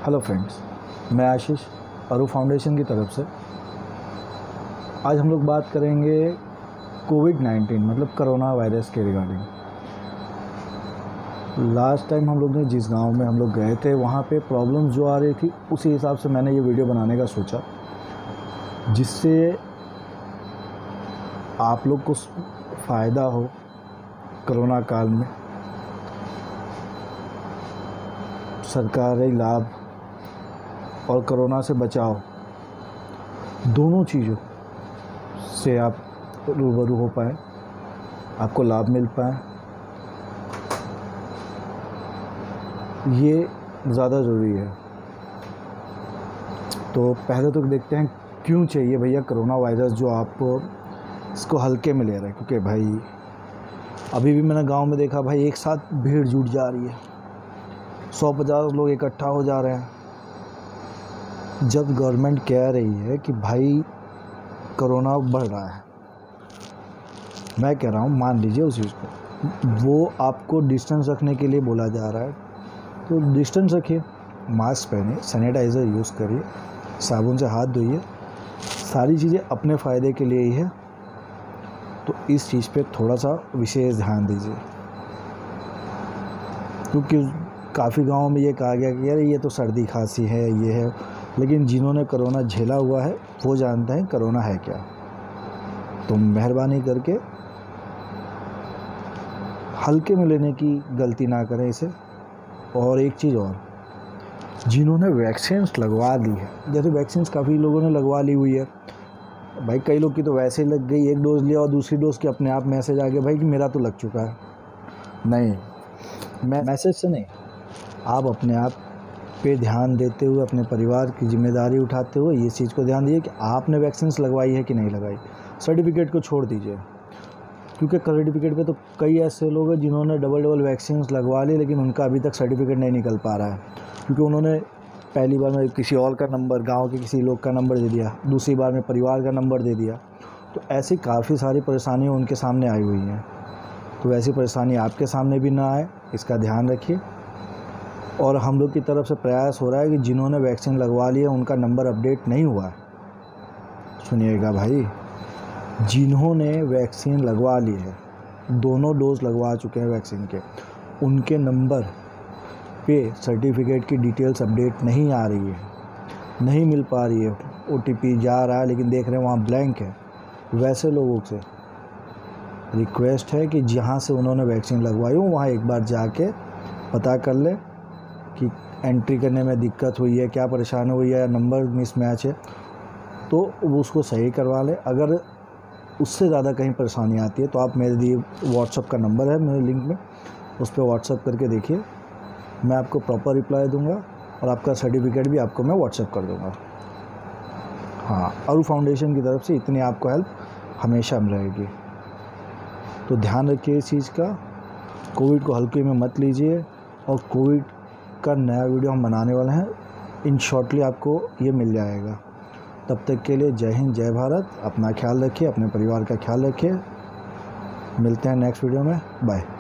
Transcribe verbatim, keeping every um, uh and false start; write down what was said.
Hello friends, मैं आशीष अरू foundation की तरफ से। आज हम लोग बात करेंगे कोविड नाइन्टीन मतलब कोरोना वायरस के रिगार्डिंग। लास्ट टाइम हम लोग ने जिस गांव में हम लोग गए थे वहाँ पे प्रॉब्लम्स जो आ रही थी उसी हिसाब से मैंने ये वीडियो बनाने का सोचा, जिससे आप लोग को फ़ायदा हो कोरोना काल में। सरकारी लाभ और कोरोना से बचाव दोनों चीज़ों से आप रूबरू हो पाए, आपको लाभ मिल पाए, ये ज़्यादा ज़रूरी है। तो पहले तो देखते हैं क्यों चाहिए भैया कोरोना वायरस, जो आप इसको हल्के में ले रहे हैं। क्योंकि भाई अभी भी मैंने गांव में देखा, भाई एक साथ भीड़ जुट जा रही है, सौ पचास लोग इकट्ठा हो जा रहे हैं। जब गवर्नमेंट कह रही है कि भाई कोरोना बढ़ रहा है, मैं कह रहा हूँ मान लीजिए उस चीज़ को, वो आपको डिस्टेंस रखने के लिए बोला जा रहा है तो डिस्टेंस रखिए, मास्क पहनिए, सैनिटाइज़र यूज़ करिए, साबुन से हाथ धोइए, सारी चीज़ें अपने फ़ायदे के लिए ही है। तो इस चीज़ पे थोड़ा सा विशेष ध्यान दीजिए, क्योंकि काफ़ी गाँव में ये कहा गया कि यार ये तो सर्दी खांसी है, ये है, लेकिन जिन्होंने कोरोना झेला हुआ है वो जानते हैं कोरोना है क्या। तो मेहरबानी करके हल्के में लेने की गलती ना करें इसे। और एक चीज़ और, जिन्होंने वैक्सीन लगवा ली है, जैसे वैक्सीन काफ़ी लोगों ने लगवा ली हुई है, भाई कई लोग की तो वैसे ही लग गई, एक डोज लिया और दूसरी डोज के अपने आप मैसेज आ गया भाई कि मेरा तो लग चुका है। नहीं, मैं मैसेज से नहीं, आप अपने आप पे ध्यान देते हुए, अपने परिवार की जिम्मेदारी उठाते हुए ये चीज़ को ध्यान दीजिए कि आपने वैक्सीन लगवाई है कि नहीं लगाई। सर्टिफिकेट को छोड़ दीजिए, क्योंकि सर्टिफिकेट पे तो कई ऐसे लोग हैं जिन्होंने डबल डबल वैक्सीन लगवा ली, लेकिन उनका अभी तक सर्टिफिकेट नहीं निकल पा रहा है, क्योंकि उन्होंने पहली बार में किसी और का नंबर, गांव के किसी लोग का नंबर दे दिया, दूसरी बार में परिवार का नंबर दे दिया। तो ऐसी काफ़ी सारी परेशानियाँ उनके सामने आई हुई हैं। तो वैसी परेशानी आपके सामने भी ना आए, इसका ध्यान रखिए। और हम लोग की तरफ से प्रयास हो रहा है कि जिन्होंने वैक्सीन लगवा ली है उनका नंबर अपडेट नहीं हुआ है। सुनिएगा भाई, जिन्होंने वैक्सीन लगवा ली है, दोनों डोज लगवा चुके हैं वैक्सीन के, उनके नंबर पे सर्टिफिकेट की डिटेल्स अपडेट नहीं आ रही है, नहीं मिल पा रही है। ओटीपी जा रहा है लेकिन देख रहे हैं वहाँ ब्लैंक है। वैसे लोगों से रिक्वेस्ट है कि जहाँ से उन्होंने वैक्सीन लगवाई हो वहाँ एक बार जाके पता कर ले कि एंट्री करने में दिक्कत हुई है, क्या परेशानी हुई है, नंबर मिसमैच है, तो वो उसको सही करवा ले। अगर उससे ज़्यादा कहीं परेशानी आती है तो आप मेरे दिए व्हाट्सअप का नंबर है मेरे लिंक में, उस पर व्हाट्सअप करके देखिए, मैं आपको प्रॉपर रिप्लाई दूंगा और आपका सर्टिफिकेट भी आपको मैं व्हाट्सअप कर दूंगा। हाँ, अरू फाउंडेशन की तरफ से इतनी आपको हेल्प हमेशा मिल रहेगी। तो ध्यान रखिए इस चीज़ का, कोविड को हल्के में मत लीजिए। और कोविड का नया वीडियो हम बनाने वाले हैं, इन शॉर्टली आपको ये मिल जाएगा। तब तक के लिए जय हिंद, जय भारत। अपना ख्याल रखिए, अपने परिवार का ख्याल रखिए। मिलते हैं नेक्स्ट वीडियो में, बाय।